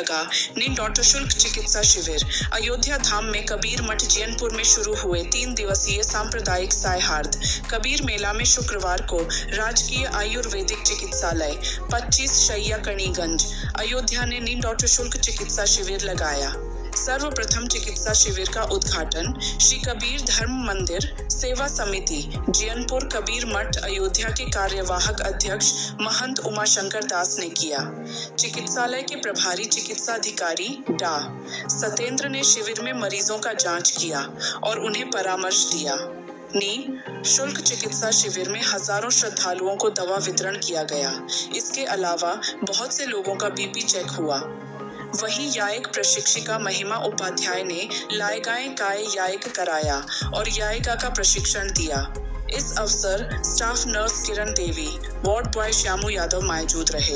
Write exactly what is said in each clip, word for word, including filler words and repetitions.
लगा निडॉटो शुल्क चिकित्सा शिविर। अयोध्या धाम में कबीर मठ जियनपुर में शुरू हुए तीन दिवसीय सांप्रदायिक सायहार्द कबीर मेला में शुक्रवार को राजकीय आयुर्वेदिक चिकित्सालय पच्चीस शैय्या कणीगंज अयोध्या ने निडॉटो शुल्क चिकित्सा शिविर लगाया। सर्वप्रथम चिकित्सा शिविर का उद्घाटन श्री कबीर धर्म मंदिर सेवा समिति जियनपुर कबीर मठ अयोध्या के कार्यवाहक अध्यक्ष महंत उमाशंकर दास ने किया। चिकित्सालय के प्रभारी चिकित्सा अधिकारी डा सतेंद्र ने शिविर में मरीजों का जांच किया और उन्हें परामर्श दिया। नि शुल्क चिकित्सा शिविर में हजारों श्रद्धालुओं को दवा वितरण किया गया। इसके अलावा बहुत से लोगों का बीपी चेक हुआ। वहीं यायक प्रशिक्षिका महिमा उपाध्याय ने लायगाएं काय यायक कराया और यायिका का प्रशिक्षण दिया। इस अवसर staff nurse Kiran Devi, ward boy Shyamu Yadav मौजूद रहे।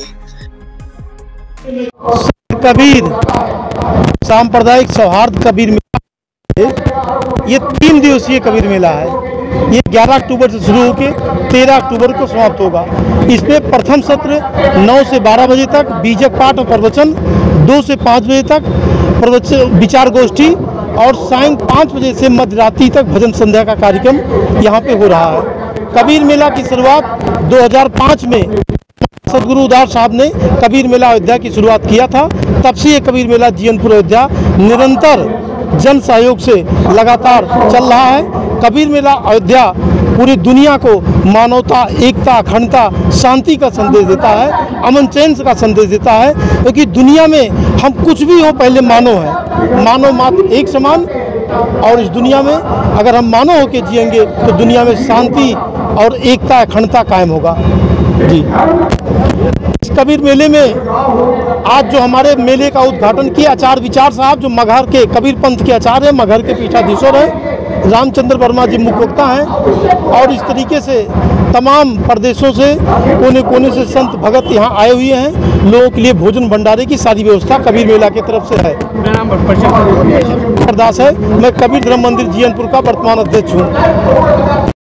कबीर सांप्रदायिक सौहार्द कबीर मेला, ये तीन दिवसीय कबीर मेला है। ये ग्यारह अक्टूबर से शुरू होकर तेरह अक्टूबर को समाप्त होगा। इसमें प्रथम सत्र नौ से बारह बजे तक बीजक पाठ और प्रवचन, दो से पाँच बजे तक प्रवचन विचार गोष्ठी और सायं पाँच बजे से मध्यरात्रि तक भजन संध्या का कार्यक्रम यहाँ पे हो रहा है। कबीर मेला की शुरुआत दो हज़ार पाँच में सदगुरु उदार साहब ने कबीर मेला अयोध्या की शुरुआत किया था। तब से ये कबीर मेला जियनपुर अयोध्या निरंतर जन सहयोग से लगातार चल रहा है। कबीर मेला अयोध्या पूरी दुनिया को मानवता, एकता, अखंडता, शांति का संदेश देता है, अमन चैन का संदेश देता है। क्योंकि दुनिया में हम कुछ भी हो पहले मानव है, मानव मात्र एक समान। और इस दुनिया में अगर हम मानव होकर जिएंगे तो दुनिया में शांति और एकता, अखंडता कायम होगा। जी, इस कबीर मेले में आज जो हमारे मेले का उद्घाटन किया आचार्य विचार साहब, जो मगहर के कबीर पंथ के आचार्य हैं, मगहर के पीठाधीश्वर हैं, रामचंद्र वर्मा जी मुख्य वक्ता हैं। और इस तरीके से तमाम प्रदेशों से कोने कोने से संत भगत यहाँ आए हुए हैं। लोगों के लिए भोजन भंडारे की सारी व्यवस्था कबीर मेला की तरफ से है। मेरा नाम दास है, मैं कबीर धर्म मंदिर जियनपुर का वर्तमान अध्यक्ष हूँ।